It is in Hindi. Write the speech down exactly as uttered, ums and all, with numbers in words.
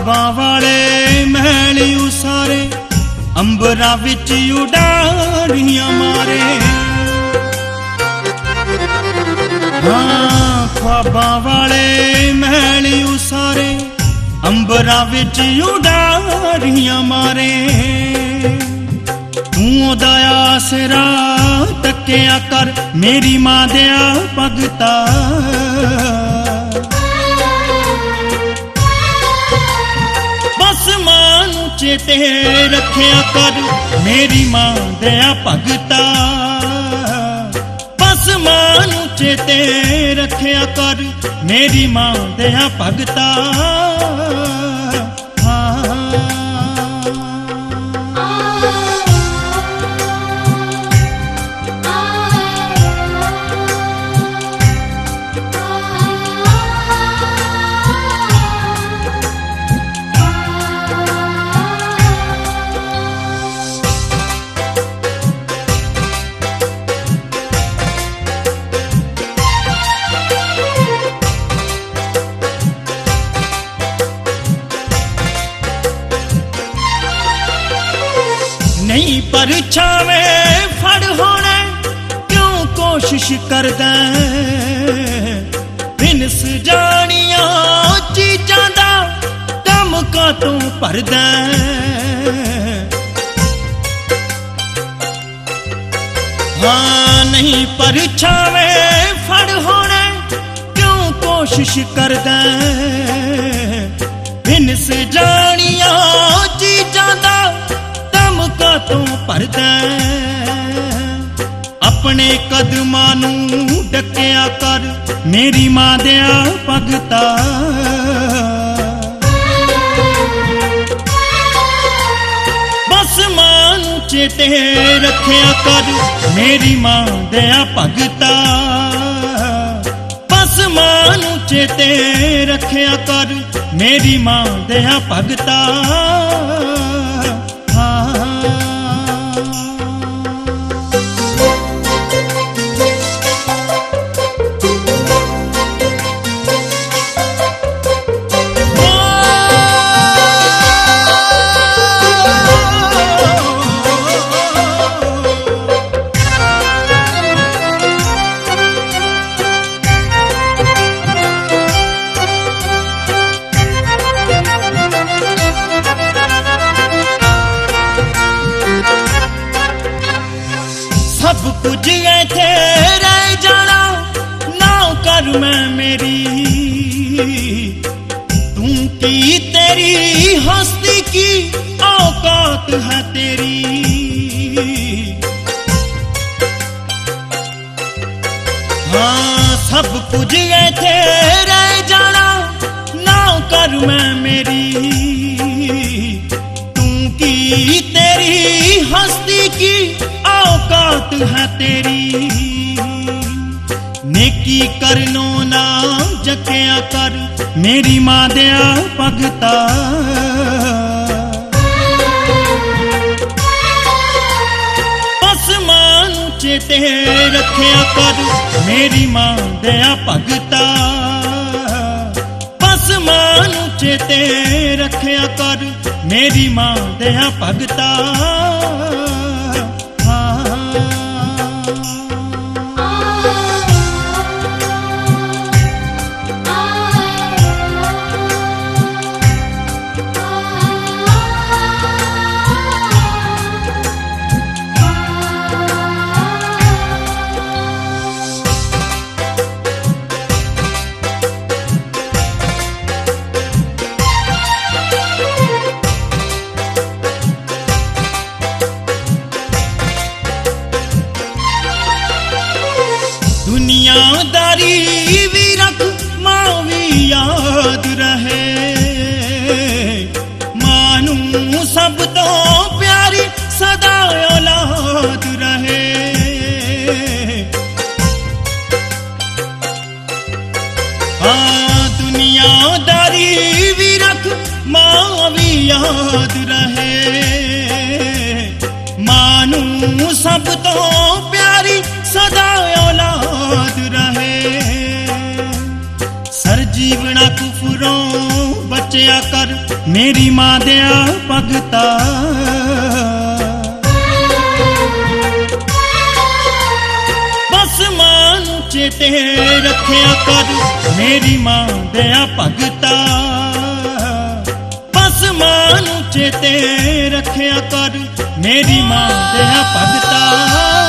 ख्वाबां वाले महल उसारे अंबरा विच उडारियां मारे। हाँ ख्वाबां वाले महल उसारे अंबरा विच उडारियां मारे। तू ओदा आसरा तकिया कर मेरी मां दिया भगता। बस मां नू चेते रखिया कर मेरी मां दिया भगता। बस मां नू चेते रखिया कर मेरी मां दिया भगता। नहीं परछावे फड़ होने क्यों कोशिश करदा। बिन सजानिया चीजां दा दम का तू भरदा। हाँ नहीं परछावे फड़ होने क्यों कोशिश करदा। बिन सजानिया चीजां दा का तू भरदा। अपने कदमां नू डकिया कर मेरी मां दिया भगता। बस मां नू चेते रखिया कर मेरी मां दिया भगता। बस मां नू चेते रखिया कर मेरी मां दिया भगता। सब कुछ इत्थे रह जाना ना कर मैं मेरी। तू की तेरी हस्ती की औकात है तेरी। हाँ सब कुछ इत्थे रह जाना ना कर मैं मेरी। तू की तेरी हस्ती की औकात है तेरी। नेकी करनो ना जकिया कर मेरी मां दिया भगता। बस मां नू चेते रखिया कर मेरी मां दिया भगता। बस मां नू चेते रखिया कर मेरी मां दिया भगता। दुनियादारी भी रख मां भी याद रहे। मां नू सब तो प्यारी सदा औलाद रहे। हाँ दुनियादारी भी रख मां भी याद रहे। मां नू सब तो प्यारी सदा औलाद रहे। सर जीवना कुफरों बच ਉੱਚਿਆ ਕਰ ਮੇਰੀ ਮਾਂ ਦਿਆ ਭਗਤਾ। ਬਸ ਮਾਂ ਨੂੰ ਚੇਤੇ ਰੱਖਿਆ ਕਰ ਮੇਰੀ ਮਾਂ ਦਿਆ ਭਗਤਾ। ਬਸ ਮਾਂ ਨੂੰ ਚੇਤੇ ਰੱਖਿਆ ਕਰ ਮੇਰੀ ਮਾਂ ਦਿਆ ਭਗਤਾ।